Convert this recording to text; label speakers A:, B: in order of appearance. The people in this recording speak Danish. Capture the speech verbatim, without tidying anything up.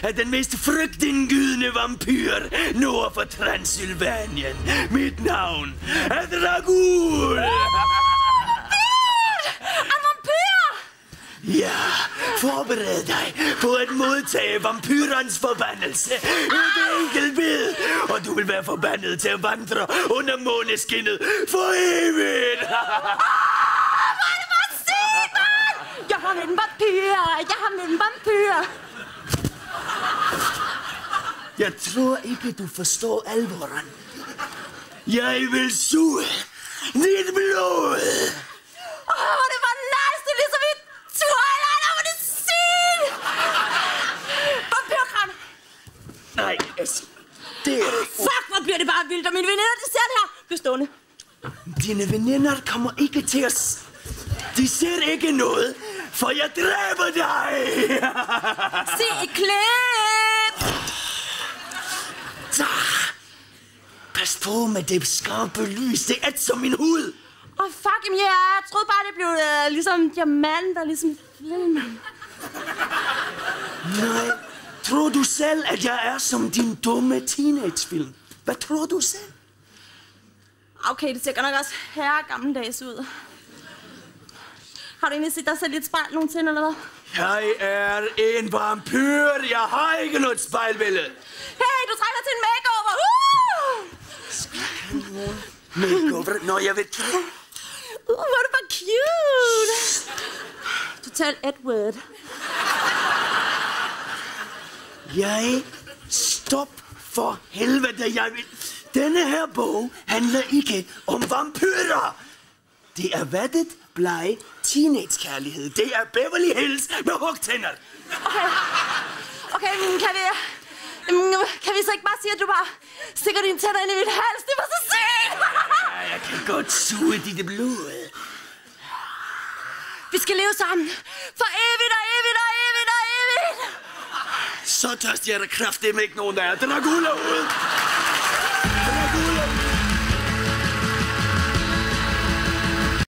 A: er den mest frygtindgydende vampyr nord for Transylvanien. Mit navn er Dracul. Ja, forbered dig på at modtage vampyrens forbandelse. Et enkelt bid, og du vil være forbandet til at vandre under måneskinnet for evigt.
B: Hvor er det bare sygt, mand! Jeg har mødt en vampyr! Jeg har mødt en vampyr!
A: Jeg tror ikke, du forstår alvoren. Jeg vil suge dit blod.
B: Åh, hvor det var nice! Det er ligesom i Twilight! Hvor er det sygt! Vampyrkram!
A: Nej, altså, det er det.
B: Fuck, hvor bliver det bare vildt, og mine veninder, de ser det her. Bliv stående.
A: Dine veninder kommer ikke til os. De ser ikke noget, for jeg dræber dig.
B: Se et klip!
A: Så. Pas på med det skarpe lys. Det er som min hud.
B: Åh, oh, fuck, jamen, ja, jeg troede bare, det blev uh, ligesom diamanter, ligesom i filmen.
A: Nej, tror du selv, at jeg er som din dumme teenagefilm? Hvad tror du selv?
B: Okay, det ser godt nok også herre gammeldags ud. Har du egentlig set dig selv i et spejl nogensinde, eller hvad?
A: Jeg er en vampyr. Jeg har ikke noget spejlbillede.
B: Hey, du trænger til en makeover! Uh!
A: Makeover? Nå, jeg ved ikke.
B: Uh, hvor er det bare cute! Total Edward.
A: Jeg... Stop for helvede, jeg vil... Denne her bog handler ikke om vampyrer. Det er vattet, blege, teenage-kærlighed. Det er Beverly Hills med hugtænder.
B: Okay, okay, men kan vi... Kan vi så ikke bare sige, at du bare stikker dine tænder ind i mit hals? Det var så sygt!
A: Ja, jeg kan godt suge dit blod.
B: Vi skal leve sammen. For evigt og evigt og evigt og evigt.
A: Så tørstig er der kraftedeme ikke nogen, der er. Den er guld ud.